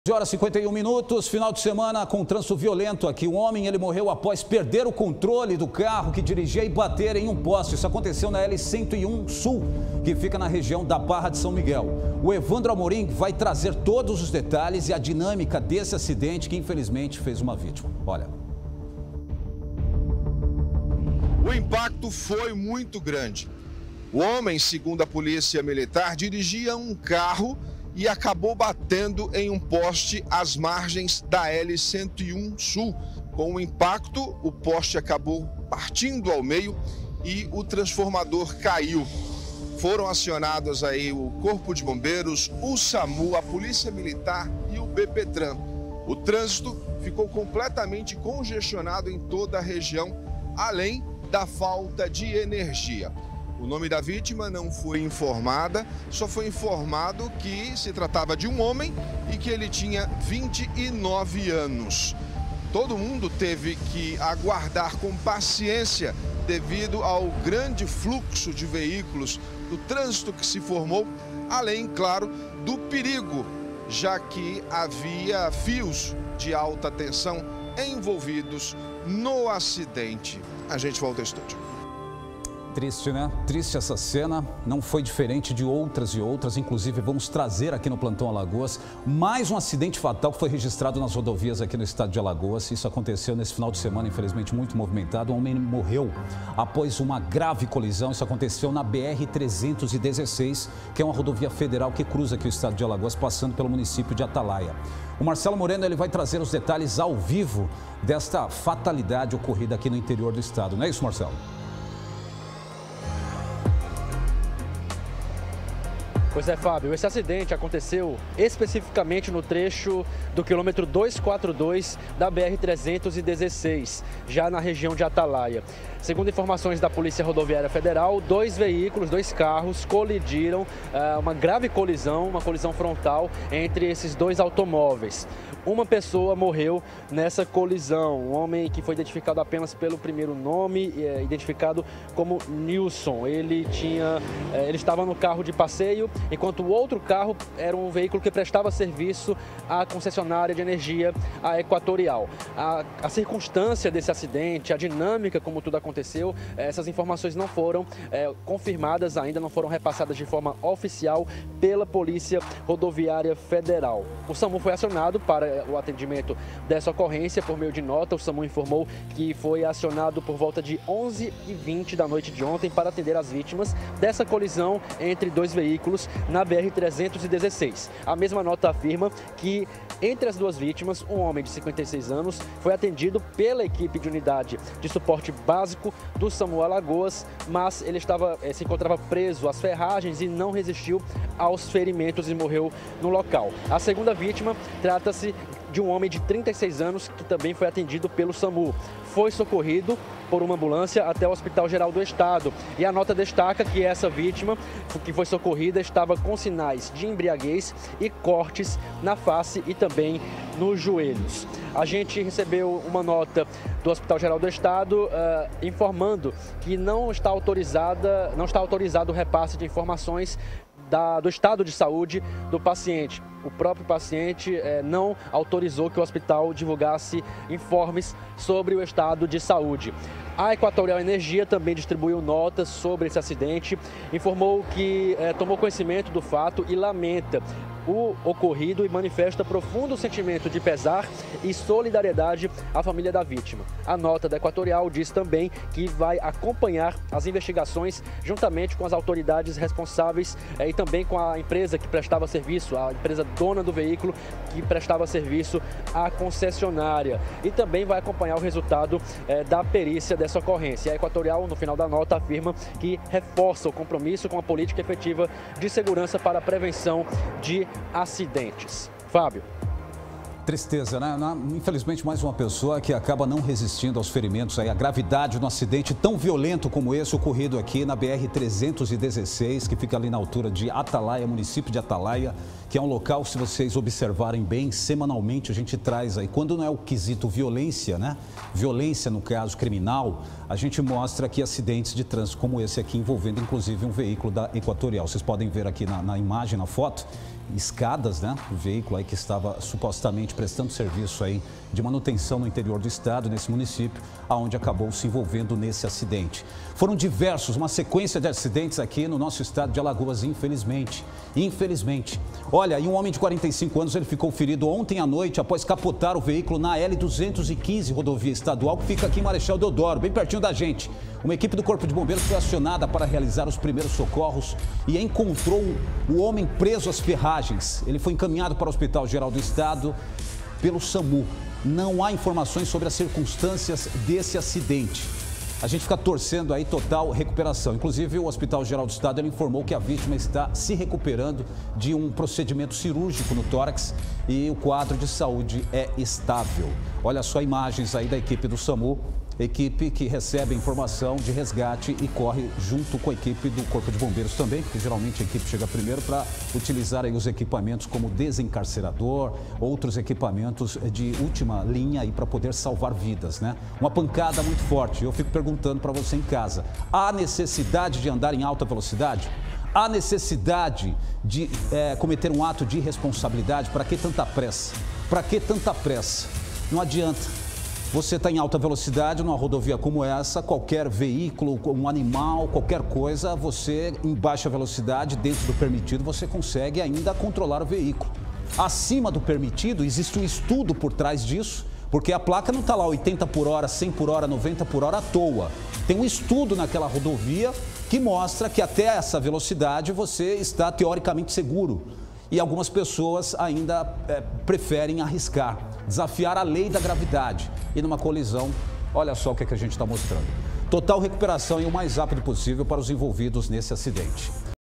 Horas 51 minutos, final de semana com trânsito violento aqui. Um homem, ele morreu após perder o controle do carro que dirigia e bater em um poste. Isso aconteceu na L101 Sul, que fica na região da Barra de São Miguel. O Evandro Amorim vai trazer todos os detalhes e a dinâmica desse acidente que infelizmente fez uma vítima. Olha. O impacto foi muito grande. O homem, segundo a polícia militar, dirigia um carro e acabou batendo em um poste às margens da L101 Sul. Com o impacto, o poste acabou partindo ao meio e o transformador caiu. Foram acionados aí o Corpo de Bombeiros, o SAMU, a Polícia Militar e o BPTran. O trânsito ficou completamente congestionado em toda a região, além da falta de energia. O nome da vítima não foi informada, só foi informado que se tratava de um homem e que ele tinha 29 anos. Todo mundo teve que aguardar com paciência devido ao grande fluxo de veículos, do trânsito que se formou, além, claro, do perigo, já que havia fios de alta tensão envolvidos no acidente. A gente volta ao estúdio. Triste, né? Triste essa cena, não foi diferente de outras e outras, inclusive vamos trazer aqui no Plantão Alagoas mais um acidente fatal que foi registrado nas rodovias aqui no estado de Alagoas. Isso aconteceu nesse final de semana, infelizmente muito movimentado. Um homem morreu após uma grave colisão. Isso aconteceu na BR-316, que é uma rodovia federal que cruza aqui o estado de Alagoas, passando pelo município de Atalaia. O Marcelo Moreno, ele vai trazer os detalhes ao vivo desta fatalidade ocorrida aqui no interior do estado. Não é isso, Marcelo? Pois é, Fábio, esse acidente aconteceu especificamente no trecho do quilômetro 242 da BR-316, já na região de Atalaia. Segundo informações da Polícia Rodoviária Federal, dois carros colidiram, uma grave colisão, uma colisão frontal entre esses dois automóveis. Uma pessoa morreu nessa colisão, um homem que foi identificado apenas pelo primeiro nome, identificado como Nilson. Ele estava no carro de passeio, enquanto o outro carro era um veículo que prestava serviço à concessionária de energia, a Equatorial. A circunstância desse acidente, a dinâmica como tudo aconteceu, essas informações não foram confirmadas ainda, não foram repassadas de forma oficial pela Polícia Rodoviária Federal. O SAMU foi acionado para o atendimento dessa ocorrência por meio de nota. O SAMU informou que foi acionado por volta de 11h20 da noite de ontem para atender as vítimas dessa colisão entre dois veículos na BR-316. A mesma nota afirma que entre as duas vítimas, um homem de 56 anos foi atendido pela equipe de unidade de suporte básico do SAMU Alagoas, mas ele se encontrava preso às ferragens e não resistiu aos ferimentos e morreu no local. A segunda vítima trata-se de um homem de 36 anos que também foi atendido pelo SAMU. Foi socorrido por uma ambulância até o Hospital Geral do Estado. E a nota destaca que essa vítima, que foi socorrida, estava com sinais de embriaguez e cortes na face e também nos joelhos. A gente recebeu uma nota do Hospital Geral do Estado informando que não está autorizado o repasse de informações do estado de saúde do paciente. O próprio paciente não autorizou que o hospital divulgasse informes sobre o estado de saúde. A Equatorial Energia também distribuiu notas sobre esse acidente, informou que tomou conhecimento do fato e lamenta o ocorrido e manifesta profundo sentimento de pesar e solidariedade à família da vítima. A nota da Equatorial diz também que vai acompanhar as investigações juntamente com as autoridades responsáveis e também com a empresa que prestava serviço, a empresa dona do veículo que prestava serviço à concessionária. E também vai acompanhar o resultado da perícia dessa ocorrência. A Equatorial, no final da nota, afirma que reforça o compromisso com a política efetiva de segurança para a prevenção de acidentes. Fábio. Tristeza, né? Infelizmente, mais uma pessoa que acaba não resistindo aos ferimentos, a gravidade de um acidente tão violento como esse ocorrido aqui na BR-316, que fica ali na altura de Atalaia, município de Atalaia, que é um local, se vocês observarem bem, semanalmente a gente traz aí, quando não é o quesito violência, né? Violência, no caso criminal, a gente mostra aqui acidentes de trânsito como esse aqui, envolvendo inclusive um veículo da Equatorial. Vocês podem ver aqui na imagem, na foto, escadas, né? O veículo aí que estava supostamente prestando serviço aí de manutenção no interior do estado, nesse município, aonde acabou se envolvendo nesse acidente. Foram diversos, uma sequência de acidentes aqui no nosso estado de Alagoas, infelizmente. Infelizmente. Olha, e um homem de 45 anos, ele ficou ferido ontem à noite após capotar o veículo na L215, rodovia estadual, que fica aqui em Marechal Deodoro, bem pertinho da gente. Uma equipe do Corpo de Bombeiros foi acionada para realizar os primeiros socorros e encontrou o homem preso às ferragens. Ele foi encaminhado para o Hospital Geral do Estado pelo SAMU. Não há informações sobre as circunstâncias desse acidente. A gente fica torcendo aí total recuperação. Inclusive, o Hospital Geral do Estado ele informou que a vítima está se recuperando de um procedimento cirúrgico no tórax e o quadro de saúde é estável. Olha só imagens aí da equipe do SAMU, equipe que recebe informação de resgate e corre junto com a equipe do Corpo de Bombeiros também, porque geralmente a equipe chega primeiro para utilizar aí os equipamentos como desencarcerador, outros equipamentos de última linha aí para poder salvar vidas, né? Uma pancada muito forte. Eu fico perguntando para você em casa, há necessidade de andar em alta velocidade? Há necessidade de cometer um ato de irresponsabilidade? Para que tanta pressa? Para que tanta pressa? Não adianta. Você está em alta velocidade numa rodovia como essa, qualquer veículo, um animal, qualquer coisa, você em baixa velocidade, dentro do permitido, você consegue ainda controlar o veículo. Acima do permitido, existe um estudo por trás disso, porque a placa não está lá 80 por hora, 100 por hora, 90 por hora à toa. Tem um estudo naquela rodovia que mostra que até essa velocidade você está teoricamente seguro. E algumas pessoas ainda preferem arriscar, desafiar a lei da gravidade. E numa colisão, olha só o que a gente está mostrando. Total recuperação e o mais rápido possível para os envolvidos nesse acidente.